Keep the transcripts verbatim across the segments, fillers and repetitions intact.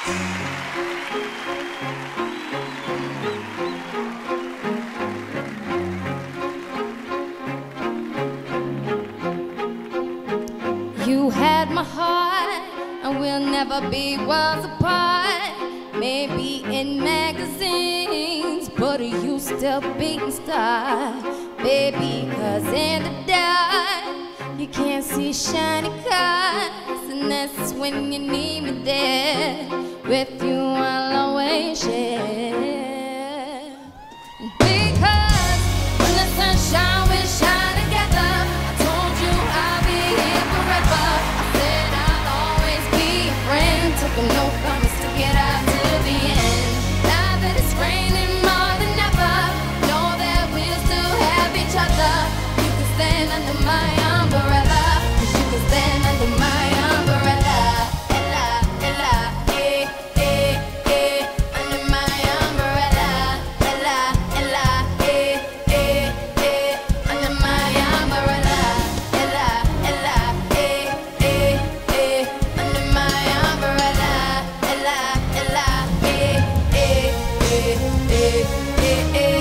You had my heart, and we'll never be worlds apart. Maybe in magazines, but you still beating star, baby. Cause in the dark, you can't see shiny cars, and that's when you need me there. With you, I'll always share. Because when the sunshine will shine together, I told you I'll be here forever. I said I'll always be a friend. Took a no promise to get out to the end. Now that it's raining more than ever, know that we'll still have each other. You can stand under my umbrella, 'cause you can stand under my umbrella. Ella, Ella, eh, eh, eh, under my umbrella. Ella, Ella, eh, eh, eh, under my umbrella. Ella, Ella, eh, eh, eh, under my umbrella. Ella, Ella, eh, eh, eh, eh, eh, eh.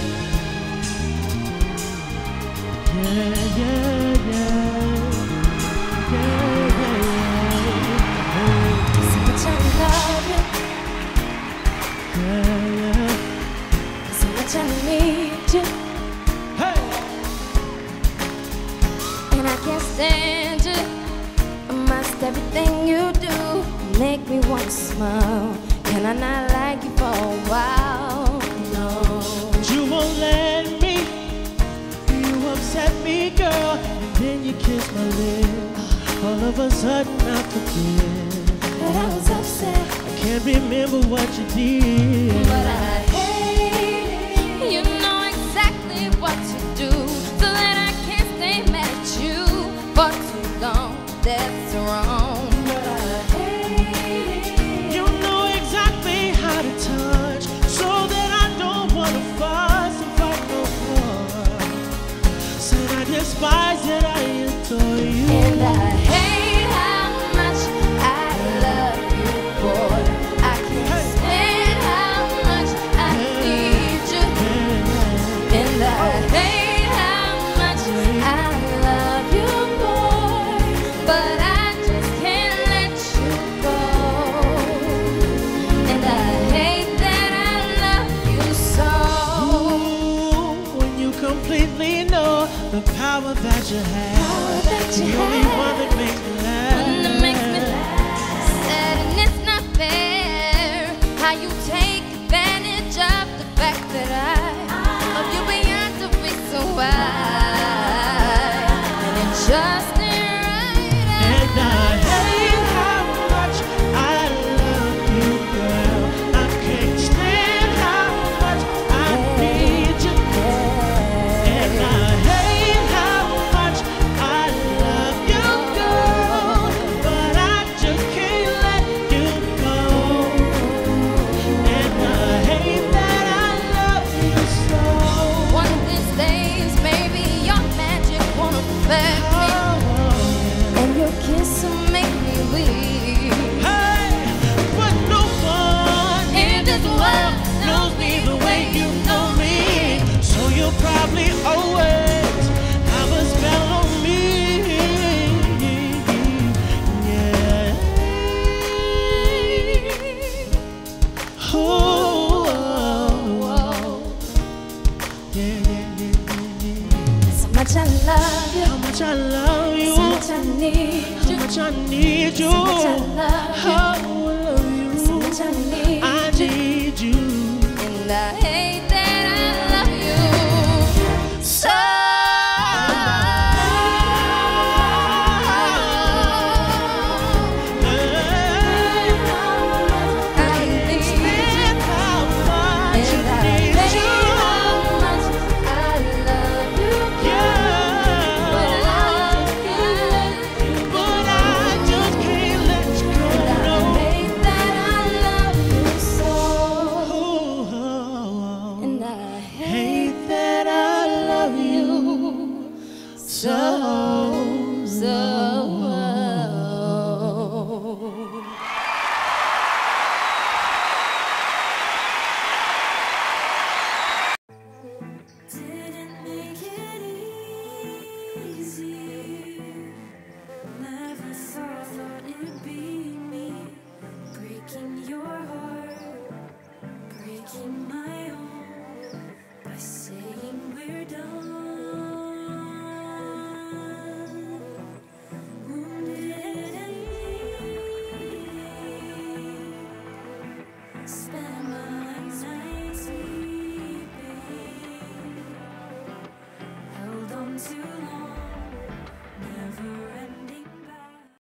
Yeah, yeah, yeah. Yeah, yeah, yeah. So much I love you, Yeah, yeah. so much I need you, Hey! and I can't stand you. Almost everything you do make me want to smile. Can I not like you for a while? No. You won't let me. You upset me, girl. And then you kiss my lips. All of a sudden I forget. But I was upset, I can't remember what you did. but I hate it. You know exactly what to do, so that I can't stay mad at you for too long. That's wrong. But I hate it. You know exactly how to touch, so that I don't wanna fuss and fight no more. Said I despise it, I adore you. And I hate how much I love you, boy. I can't stand how much I need you. And I hate how much I love you, boy. But I just can't let you go. And I hate that I love you so. Ooh, when you completely know the power that you have, Power that you the only have. one that makes me laugh. One that makes me laugh. Said, and it's not fair how you take advantage of the fact that I love you beyond the reason why. And it just ain't right. And I hate how much I love you, girl. I can't stand how much I need you. And I hate how much I love you, girl. But I just can't let you go. And I hate that I love you so. One of these days, maybe your magic won't affect me, Oh, and your kiss will make me weak. hey, but no one In this world knows me the way you know me, so you'll probably always have a spell on me. Yeah. Oh, oh, oh. Yeah, yeah, yeah, yeah. So much I love you, How much I love you, so much I need how you, much I need you. so much I love you. Oh,